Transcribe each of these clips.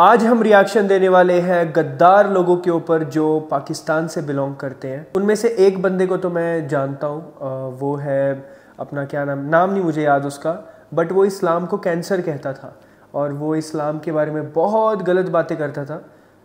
आज हम रिएक्शन देने वाले हैं गद्दार लोगों के ऊपर जो पाकिस्तान से बिलोंग करते हैं। उनमें से एक बंदे को तो मैं जानता हूँ, वो है अपना क्या नाम नहीं मुझे याद उसका, बट वो इस्लाम को कैंसर कहता था और वो इस्लाम के बारे में बहुत गलत बातें करता था।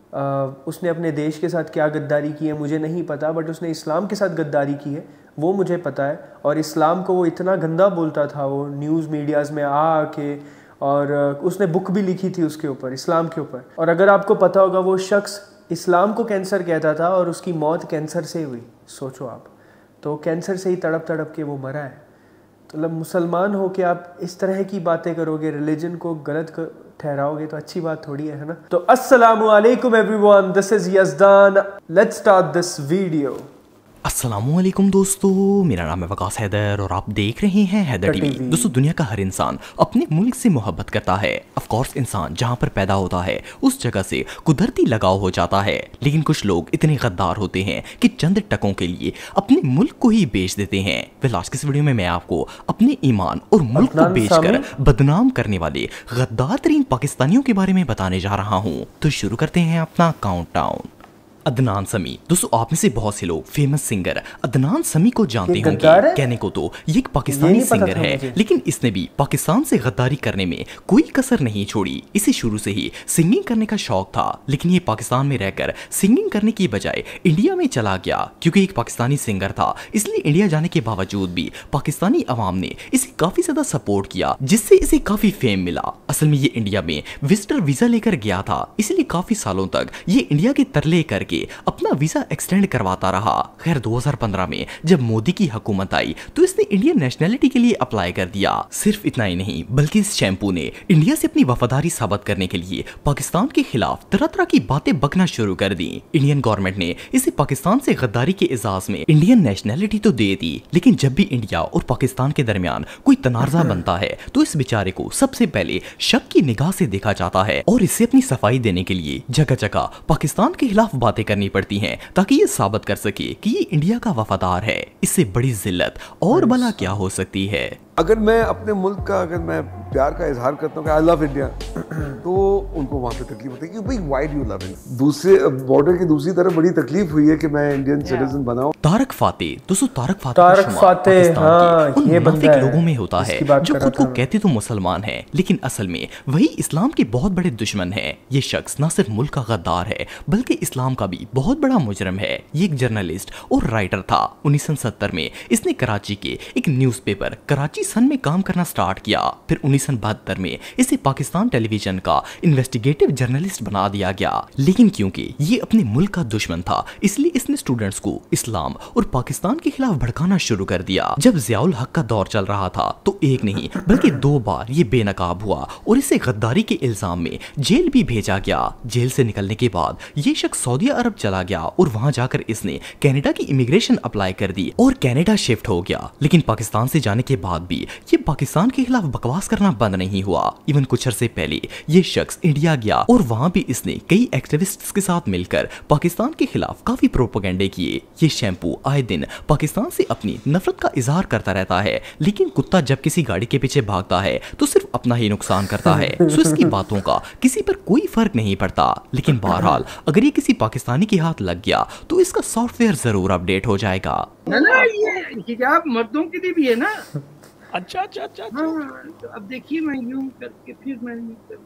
उसने अपने देश के साथ क्या गद्दारी की है मुझे नहीं पता, बट उसने इस्लाम के साथ गद्दारी की है वो मुझे पता है। और इस्लाम को वो इतना गंदा बोलता था, वो न्यूज़ मीडियाज़ में आके, और उसने बुक भी लिखी थी उसके ऊपर, इस्लाम के ऊपर। और अगर आपको पता होगा वो शख्स इस्लाम को कैंसर कहता था और उसकी मौत कैंसर से हुई। सोचो आप, तो कैंसर से ही तड़प तड़प के वो मरा है। तो मतलब मुसलमान हो के आप इस तरह की बातें करोगे, रिलीजन को गलत ठहराओगे तो अच्छी बात थोड़ी है ना। तो अस्सलामु अलैकुम everyone, this is Yazdan, let's start this video. अस्सलामुअलैकुम दोस्तों, मेरा नाम है वकास हैदर और आप देख रहे हैं हैदर टीवी। दोस्तों, दुनिया का हर इंसान अपने मुल्क से मोहब्बत करता है। ऑफ कोर्स इंसान जहां पर पैदा होता है उस जगह से कुदरती लगाव हो जाता है, लेकिन कुछ लोग इतने गद्दार होते हैं कि चंद टकों के लिए अपने मुल्क को ही बेच देते हैं। फिर आज की इस वीडियो में मैं आपको अपने ईमान और मुल्क को बेचकर बदनाम करने वाले गद्दार तरीन पाकिस्तानियों के बारे में बताने जा रहा हूँ। तो शुरू करते हैं अपना काउंटडाउन। अदनान समी। दोस्तों, आप में से बहुत से लोग फेमस सिंगर अदनान समी को जानते होंगे। कहने को तो ये एक पाकिस्तानी सिंगर है, लेकिन इसने भी पाकिस्तान से गद्दारी करने में कोई कसर नहीं छोड़ी। इसे शुरू से ही सिंगिंग करने का शौक था, लेकिन ये पाकिस्तान में रहकर सिंगिंग करने की बजाय इंडिया में चला गया। क्योंकि एक पाकिस्तानी सिंगर था, इसलिए इंडिया जाने के बावजूद भी पाकिस्तानी अवाम ने इसे काफी ज्यादा सपोर्ट किया, जिससे इसे काफी फेम मिला। असल में ये इंडिया में विजिटर वीजा लेकर गया था, इसलिए काफी सालों तक ये इंडिया के तरले करके अपना वीजा एक्सटेंड करवाता रहा। खैर 2015 में जब मोदी की हुकूमत आई तो इसने इंडियन नेशनैलिटी के लिए अप्लाई कर दिया। सिर्फ इतना ही नहीं, बल्कि इस शैम्पू ने इंडिया से अपनी वफादारी साबित करने के लिए पाकिस्तान के खिलाफ तरह तरह की बातें बकना शुरू कर दी। इंडियन गवर्नमेंट ने इसे पाकिस्तान से गद्दारी के एजाज में इंडियन नेशनैलिटी तो दे दी, लेकिन जब भी इंडिया और पाकिस्तान के दरमियान कोई तनाज़ा बनता है तो इस बेचारे को सबसे पहले शक की निगाह से देखा जाता है और इससे अपनी सफाई देने के लिए जगह जगह पाकिस्तान के खिलाफ बातें करनी पड़ती हैं, ताकि ये साबित कर सके कि ये इंडिया का वफादार है। इससे बड़ी जिल्लत और भला क्या हो सकती है। अगर मैं अपने मुल्क का अगर मैं प्यार का इजहार करता हूँ कि आई लव इंडिया, तो उनको वहाँ पे तकलीफ होती है कि भाई why do you love it. दूसरे बॉर्डर की दूसरी तरफ बड़ी तकलीफ हुई है कि मैं इंडियन सिटीजन बनाऊं। तारक फातेह। दोस्तों, तारक फातेह हाँ, ये मुनाफिक लोगों में होता है जो खुद को कहते तो मुसलमान है, लेकिन असल में वही इस्लाम के बहुत बड़े दुश्मन है। ये शख्स न सिर्फ मुल्क का गद्दार है बल्कि इस्लाम का भी बहुत बड़ा मुजरम है। ये एक जर्नलिस्ट और राइटर था। 1970 में इसने कराची के एक न्यूज़पेपर कराची सन में काम करना स्टार्ट किया। फिर 1972 में इसे पाकिस्तान टेलीविजन का इन्वेस्टिगेटिव जर्नलिस्ट बना दिया गया। लेकिन क्योंकि ये अपने मुल्क का दुश्मन था, इसलिए इसने स्टूडेंट्स को इस्लाम और पाकिस्तान के खिलाफ भड़काना शुरू कर दिया। जब ज़ियाउल हक का दौर चल रहा था तो एक नहीं बल्कि 2 बार ये बेनकाब हुआ और इसे गद्दारी के इल्जाम में जेल भी भेजा गया। जेल से निकलने के बाद ये शख्स सऊदी अरब चला गया और वहां जाकर इसने कनाडा की इमिग्रेशन अप्लाई कर दी और कनाडा शिफ्ट हो गया। लेकिन पाकिस्तान से जाने के बाद भी ये पाकिस्तान के खिलाफ बकवास करना बंद नहीं हुआ। इवन कुछ अरसे पहले ये शख्स इंडिया गया और वहां भी इसने कई एक्टिविस्ट्स के साथ मिलकर पाकिस्तान के खिलाफ काफी प्रोपेगेंडे किए। ये शैम्पू आए दिन पाकिस्तान से अपनी नफरत का इजहार करता रहता है, लेकिन कुत्ता जब किसी गाड़ी के पीछे भागता है तो सिर्फ अपना ही नुकसान करता है। सो इसकी बातों का किसी पर कोई फर्क नहीं पड़ता। लेकिन बहरहाल अगर ये किसी पाकिस्तानी के हाथ लग गया तो इसका सॉफ्टवेयर जरूर अपडेट हो जाएगा। ना ये हिजाब मर्दों के लिए भी है ना। अच्छा। हाँ, तो अब देखिए मैं यूं करके फिर मैं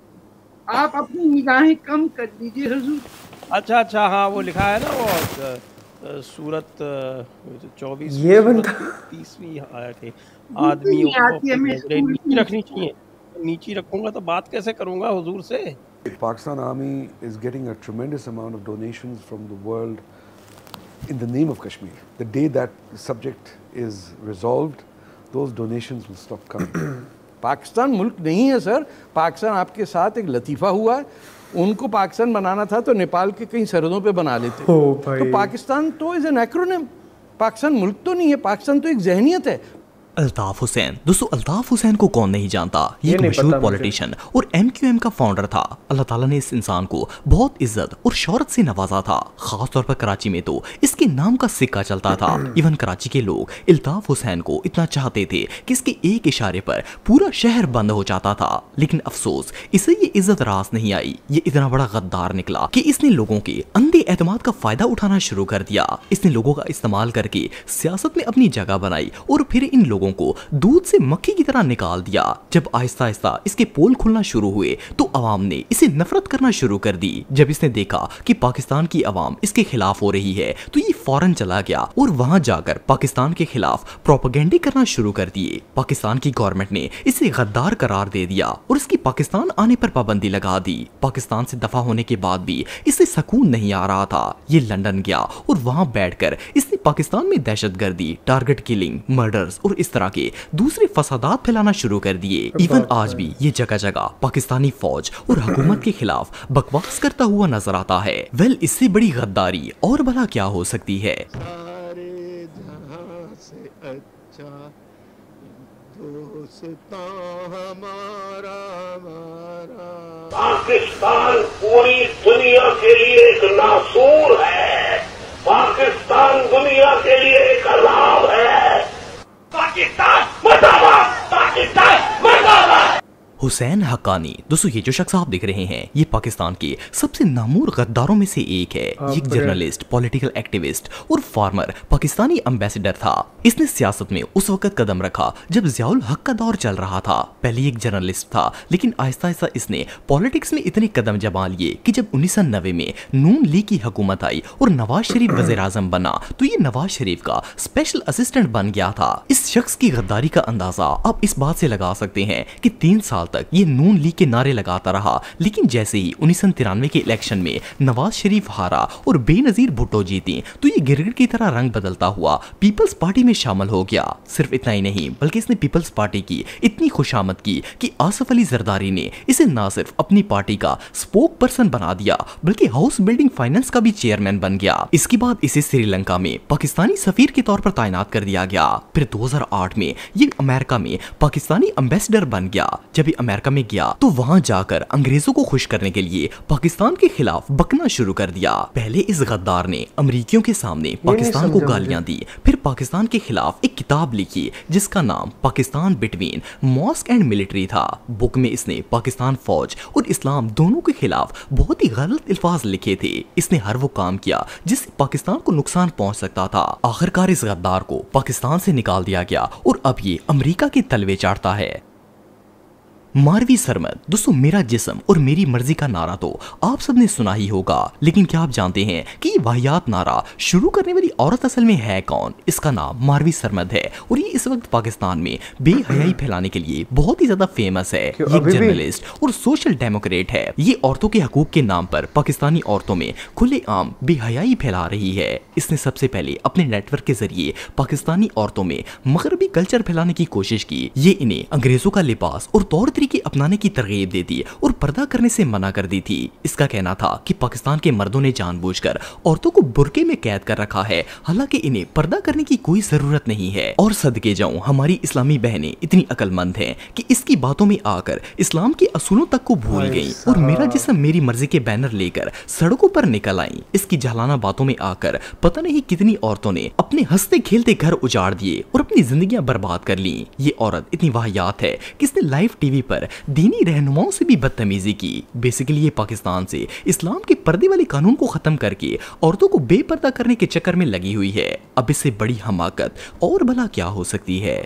आप अपनी निगाहें कम कर दीजिए हुजूर। अच्छा हाँ, वो लिखा है ना वो सूरत 24 ये बंदा 30वीं आयत है। आदमियों को नीचे रखनी चाहिए। नीचे रखूंगा तो बात कैसे करूंगा हुजूर से। Pakistan army is getting a tremendous amount of donations from the world in the name of Kashmir. The day that subject is resolved, those donations will stop coming. Pakistan मुल्क नहीं है सर। पाकिस्तान आपके साथ एक लतीफ़ा हुआ है। उनको पाकिस्तान बनाना था तो नेपाल के कई सरहदों पे बना लेते। तो पाकिस्तान तो इज एन एक्रोनिम। पाकिस्तान मुल्क तो नहीं है, पाकिस्तान तो एक जहनियत है। अल्ताफ हुसैन। दोस्तों अल्ताफ हुसैन को कौन नहीं जानता, ये एक मशहूर पॉलिटिशियन और MQM का फाउंडर था। अल्लाह ताला ने इस इंसान को बहुत इज्जत और शोहरत से नवाजा था। खास तौर पर कराची में तो इसके नाम का सिक्का चलता था। इवन कराची के लोग अल्ताफ हुसैन को इतना चाहते थे कि इसके एक इशारे पर पूरा शहर बंद हो जाता था। लेकिन अफसोस इसे ये इज्जत रास नहीं आई। ये इतना बड़ा गद्दार निकला कि इसने लोगों के अंधे एतमाद का फायदा उठाना शुरू कर दिया। इसने लोगों का इस्तेमाल करके सियासत में अपनी जगह बनाई और फिर इन लोगों को दूध से मक्खी की तरह निकाल दिया। जब आहिस्ता आहिस्ता इसके पोल खुलना शुरू हुए तो अवाम ने इसे नफरत करना शुरू कर दी। जब इसने देखा कि पाकिस्तान की अवाम इसके खिलाफ हो रही है तो ये फौरन चला गया और वहां जाकर पाकिस्तान के खिलाफ प्रोपेगेंडे करना शुरू कर दिए। पाकिस्तान की गवर्नमेंट ने इसे गद्दार करार दे दिया और इसकी पाकिस्तान आने पर पाबंदी लगा दी। पाकिस्तान से दफा होने के बाद भी इसे सुकून नहीं आ रहा था। ये लंदन गया और वहां बैठकर इसने पाकिस्तान में दहशतगर्दी, टारगेट किलिंग, मर्डर्स और इस तरह के दूसरे फसादात फैलाना शुरू कर दिए। इवन आज भी ये जगह जगह पाकिस्तानी फौज और हुकूमत के खिलाफ बकवास करता हुआ नजर आता है। वेल, इससे बड़ी गद्दारी और भला क्या हो सकती है। सारे जहां से अच्छा दोस्तां हमारा पाकिस्तान पूरी दुनिया के लिए एक नासूर है। पाकिस्तान दुनिया के लिए एक अलाव है। पाकिस्तान मुर्दाबाद, पाकिस्तान मुर्दाबाद। हुसैन हक्कानी। दोस्तों ये जो शख्स आप देख रहे हैं ये पाकिस्तान के सबसे नामूर गद्दारों में से एक है। ये एक जर्नलिस्ट, पॉलिटिकल एक्टिविस्ट और फार्मर पाकिस्तानी एम्बेसडर था। इसने सियासत में उस वक्त कदम रखा जब ज़ियाउल हक का दौर चल रहा था। पहले एक जर्नलिस्ट था लेकिन आहिस्ता आहिस्ता इसने पॉलिटिक्स में इतने कदम जमा लिए कि जब 1990 में नून लीग की हुकूमत आई और नवाज शरीफ वज़ीर आज़म बना तो ये नवाज शरीफ का स्पेशल असिस्टेंट बन गया था। इस शख्स की गद्दारी का अंदाजा आप इस बात से लगा सकते हैं कि 3 साल तक ये नून लीग के नारे लगाता रहा, लेकिन जैसे ही 1993 के इलेक्शन में नवाज शरीफ हारा और बेनजीर भुट्टो जीती तो ये गिरगिट की तरह रंग बदलता हुआ पीपल्स पार्टी में शामिल हो गया। सिर्फ इतना ही नहीं बल्कि इसने पीपल्स पार्टी की इतनी खुशामद की कि आसिफ अली जरदारी ने इसे न सिर्फ अपनी पार्टी का स्पोक पर्सन बना दिया बल्कि हाउस बिल्डिंग फाइनेंस का भी चेयरमैन बन गया। इसके बाद इसे श्रीलंका में पाकिस्तानी सफीर के तौर पर तैनात कर दिया गया। फिर 2008 में ये अमेरिका में पाकिस्तानी एम्बेसडर बन गया। जब ये अमेरिका में गया तो वहां जाकर अंग्रेजों को खुश करने के लिए पाकिस्तान के खिलाफ बकना शुरू कर दिया। पहले इस गद्दार ने अमरीकियों के सामने पाकिस्तान को गालियां दी, फिर पाकिस्तान के खिलाफ एक किताब लिखी जिसका नाम Pakistan between mosque and military था। बुक में इसने पाकिस्तान फौज और इस्लाम दोनों के खिलाफ बहुत ही गलत अल्फाज लिखे थे। इसने हर वो काम किया जिससे पाकिस्तान को नुकसान पहुंच सकता था। आखिरकार इस गद्दार को पाकिस्तान से निकाल दिया गया और अब ये अमेरिका के तलवे चाटता है। मारवी सरमद। दोस्तों मेरा जिस्म और मेरी मर्जी का नारा तो आप सबने सुना ही होगा, लेकिन क्या आप जानते हैं कि ये वाहियात नारा शुरू करने वाली औरत असल में है कौन? इसका नाम मारवी सरमद है और ये इस वक्त पाकिस्तान में बेहयाई फैलाने के लिए बहुत ही ज्यादा फेमस है। ये एक जर्नलिस्ट और सोशल डेमोक्रेट है। ये औरतों के हकूक के नाम पर पाकिस्तानी औरतों में खुलेआम बेहयाई फैला रही है। इसने सबसे पहले अपने नेटवर्क के जरिए पाकिस्तानी औरतों में मगरबी कल्चर फैलाने की कोशिश की। ये इन्हें अंग्रेजों का लिबास और तौर तरीके अपनाने की तरगीब देती और पर्दा करने से मना कर दी थी। इसका कहना था कि पाकिस्तान के मर्दों ने जानबूझकर औरतों को बुर्के में कैद कर रखा है, हालांकि इन्हें पर्दा करने की कोई जरूरत नहीं है। और सदके जाऊं हमारी इस्लामी बहनें इतनी अक्लमंद हैं कि इसकी बातों में आकर इस्लाम के असूलों तक को भूल गईं और मेरा जिस्म मेरी मर्जी के बैनर लेकर सड़कों पर निकल आईं। इसकी जलाना बातों में आकर पता नहीं कितनी औरतों ने अपने हंसते खेलते घर उजाड़ दिए और अपनी जिंदगियां बर्बाद कर ली। ये औरत इतनी वाहियात है कि इसने लाइव टीवी पर दीनी रहनुमाओं से भी बदतमीजी की। बेसिकली ये पाकिस्तान से इस्लाम के पर्दे वाले कानून को खत्म करके औरतों को बेपर्दा करने के चक्कर में लगी हुई है। अब इससे बड़ी हमाकत और भला क्या हो सकती है?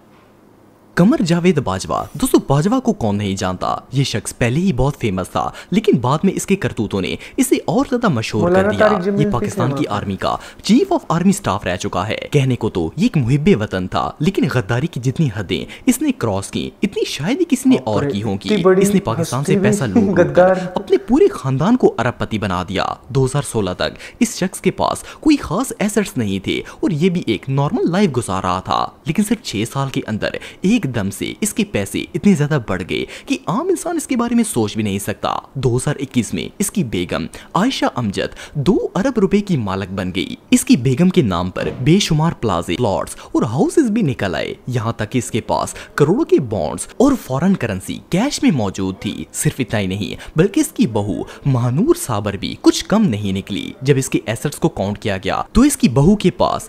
कमर जावेद बाजवा। दोस्तों बाजवा को कौन नहीं जानता? ये शख्स पहले ही बहुत फेमस था लेकिन बाद में इसके करतूतों ने इसे और ज्यादा मशहूर कर दिया। ये पाकिस्तान की आर्मी का चीफ ऑफ आर्मी स्टाफ रह चुका है। कहने को तो ये एक मुहिब्बे वतन था लेकिन गद्दारी की जितनी हदें इसने क्रॉस की इतनी शायद ही किसी ने और की होंगी। इसने पाकिस्तान से पैसा लूट कर अपने पूरे खानदान को अरबपति बना दिया। 2016 तक इस शख्स के पास कोई खास एसेट्स नहीं थे और ये भी एक नॉर्मल लाइफ गुजार रहा था, लेकिन सिर्फ 6 साल के अंदर एक एकदम से इसके पैसे इतने ज्यादा बढ़ गए कि आम इंसान इसके बारे में सोच भी नहीं सकता। 2021 में इसकी बेगम आयशा अमजद 2 अरब रुपए की मालिक बन गई। इसकी बेगम के नाम पर बेशुमार प्लाजे, प्लॉट्स और हाउसेस भी निकल आए। यहाँ तक कि इसके पास करोड़ों के बॉन्ड्स और फॉरेन करेंसी कैश में मौजूद थी। सिर्फ इतना ही नहीं बल्कि इसकी बहू महानूर साबर भी कुछ कम नहीं निकली। जब इसके एसेट्स को काउंट किया गया तो इसकी बहू के पास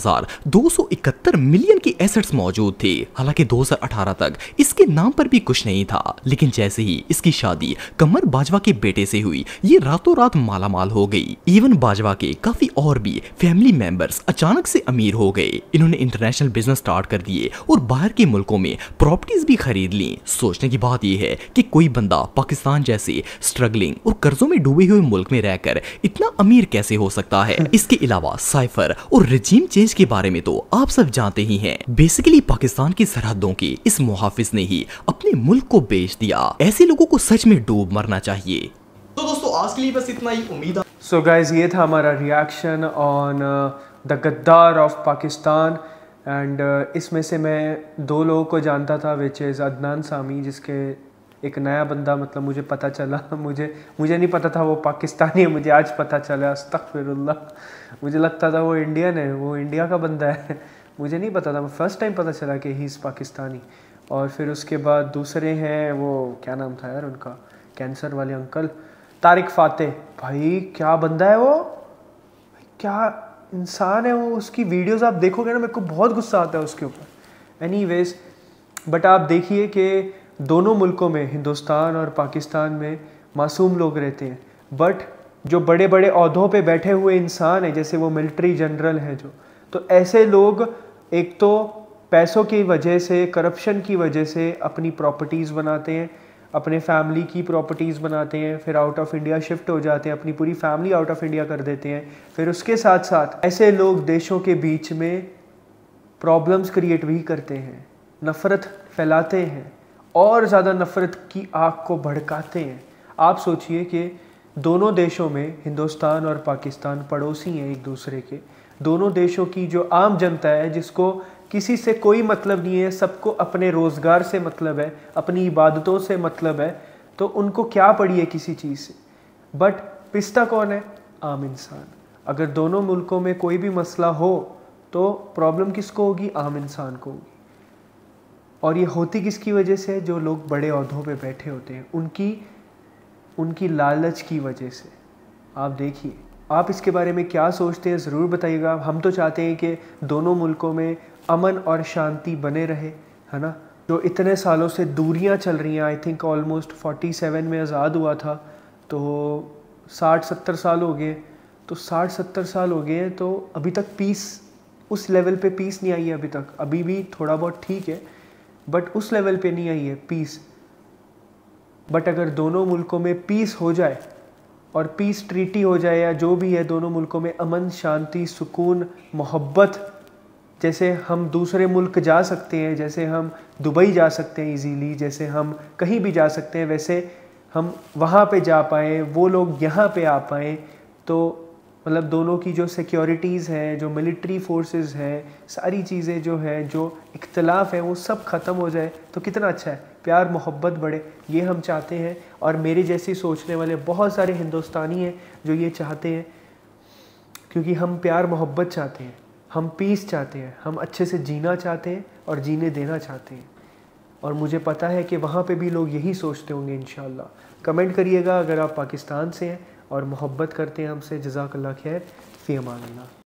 1271 मिलियन के एसेट्स मौजूद थे। हालांकि 2018 तक इसके नाम पर भी कुछ नहीं था, लेकिन जैसे ही इसकी शादी कमर बाजवा के बेटे से हुई, ये रातों रात मालामाल हो गई। इवन बाजवा के काफी और भी फैमिली मेंबर्स अचानक से अमीर हो गए। इन्होंने इंटरनेशनल बिजनेस स्टार्ट कर दिए और बाहर के मुल्कों में प्रॉपर्टीज भी खरीद ली। सोचने की बात यह है कि कोई बंदा पाकिस्तान जैसे स्ट्रगलिंग और कर्जों में डूबे हुए मुल्क में रहकर इतना अमीर कैसे हो सकता है। इसके अलावा साइफर और रिजीम चेंज के बारे में तो आप सब जानते ही हैं। बेसिकली पाकिस्तान की सरहदों के इस मुहाफिज ने ही अपने मुल्क को बेच दिया। ऐसे लोगों को सच में डूब मरना चाहिए। तो दोस्तों आज के लिए बस इतना ही। उम्मीद है सो गाइज ये था हमारा रिएक्शन ऑन द गद्दार ऑफ पाकिस्तान। एंड इसमें से मैं 2 लोगों को जानता था, विच इज़ अदनान सामी, जिसके एक नया बंदा मतलब मुझे पता चला। मुझे नहीं पता था वो पाकिस्तानी है, मुझे आज पता चला। अस्तगफिरुल्लाह, मुझे लगता था वो इंडियन है, वो इंडिया का बंदा है। मुझे नहीं पता था, फर्स्ट टाइम पता चला कि ही इज़ पाकिस्तानी। और फिर उसके बाद दूसरे हैं, वो क्या नाम था यार उनका, कैंसर वाले अंकल, तारिक फ़ातेह। भाई क्या बंदा है वो, क्या इंसान है वो। उसकी वीडियोस आप देखोगे ना, मेरे को बहुत गुस्सा आता है उसके ऊपर। एनीवेज, बट आप देखिए कि दोनों मुल्कों में, हिंदुस्तान और पाकिस्तान में, मासूम लोग रहते हैं। बट जो बड़े बड़े ओहदों पे बैठे हुए इंसान हैं, जैसे वो मिलिट्री जनरल हैं जो, तो ऐसे लोग एक तो पैसों की वजह से, करप्शन की वजह से अपनी प्रॉपर्टीज़ बनाते हैं, अपने फैमिली की प्रॉपर्टीज़ बनाते हैं, फिर आउट ऑफ इंडिया शिफ्ट हो जाते हैं, अपनी पूरी फैमिली आउट ऑफ इंडिया कर देते हैं। फिर उसके साथ साथ ऐसे लोग देशों के बीच में प्रॉब्लम्स क्रिएट भी करते हैं, नफ़रत फैलाते हैं और ज़्यादा नफ़रत की आग को भड़काते हैं। आप सोचिए कि दोनों देशों में, हिंदुस्तान और पाकिस्तान पड़ोसी हैं एक दूसरे के। दोनों देशों की जो आम जनता है, जिसको किसी से कोई मतलब नहीं है, सबको अपने रोज़गार से मतलब है, अपनी इबादतों से मतलब है, तो उनको क्या पड़ी है किसी चीज़ से। बट पिसता कौन है? आम इंसान। अगर दोनों मुल्कों में कोई भी मसला हो तो प्रॉब्लम किसको होगी? आम इंसान को होगी। और ये होती किसकी वजह से? जो लोग बड़े ओहदों पे बैठे होते हैं, उनकी लालच की वजह से। आप देखिए, आप इसके बारे में क्या सोचते हैं ज़रूर बताइएगा। हम तो चाहते हैं कि दोनों मुल्कों में अमन और शांति बने रहे, है ना। जो इतने सालों से दूरियां चल रही हैं, आई थिंक ऑलमोस्ट 47 में आज़ाद हुआ था, तो 60-70 साल हो गए। तो 60-70 साल हो गए, तो अभी तक पीस, उस लेवल पे पीस नहीं आई है अभी तक। अभी भी थोड़ा बहुत ठीक है, बट उस लेवल पे नहीं आई है पीस। बट अगर दोनों मुल्कों में पीस हो जाए और पीस ट्रीटी हो जाए, या जो भी है, दोनों मुल्कों में अमन, शांति, सुकून, मोहब्बत, जैसे हम दूसरे मुल्क जा सकते हैं, जैसे हम दुबई जा सकते हैं इजीली, जैसे हम कहीं भी जा सकते हैं, वैसे हम वहाँ पे जा पाएँ, वो लोग यहाँ पे आ पाएँ, तो मतलब दोनों की जो सिक्योरिटीज़ हैं, जो मिलिट्री फोर्सेस हैं, सारी चीज़ें जो हैं, जो इख्तलाफ है, वो सब ख़त्म हो जाए तो कितना अच्छा है। प्यार मोहब्बत बढ़े, ये हम चाहते हैं। और मेरे जैसी सोचने वाले बहुत सारे हिंदुस्तानी हैं जो ये चाहते हैं, क्योंकि हम प्यार मोहब्बत चाहते हैं, हम पीस चाहते हैं, हम अच्छे से जीना चाहते हैं और जीने देना चाहते हैं। और मुझे पता है कि वहाँ पे भी लोग यही सोचते होंगे इंशाल्लाह। कमेंट करिएगा अगर आप पाकिस्तान से हैं और मोहब्बत करते हैं हमसे। जज़ाकल्लाह खैर, फ़ी अमान अल्लाह।